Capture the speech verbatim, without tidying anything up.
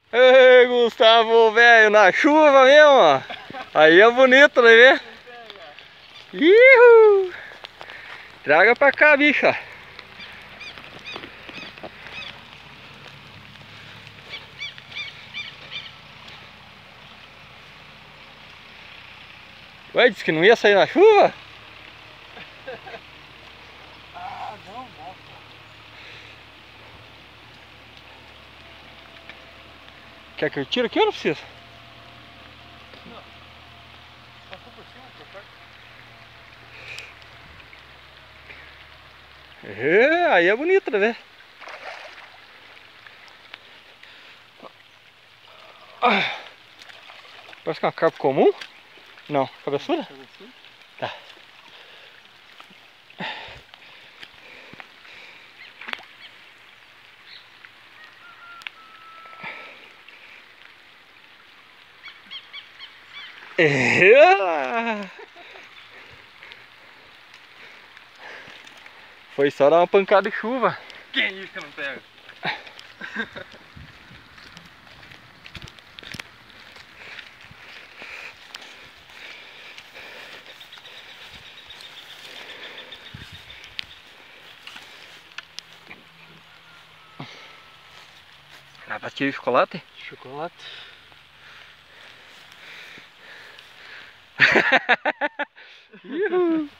Ei, Gustavo, velho, na chuva mesmo, ó. Aí é bonito, né, ver? Ihu! Traga pra cá, bicha. Ué, disse que não ia sair na chuva? Ah, não, nossa. Quer que eu tire aqui ou não precisa? Não. Passou por cima, por perto. É, aí é bonito, né, ver? Ah, parece que é uma carpa comum? Não, cabeçuda? Cabeçuda? Tá. É. Foi só dar uma pancada de chuva. Quem é isso que não pega? Ah, bati de chocolate? Chocolate. Ihu.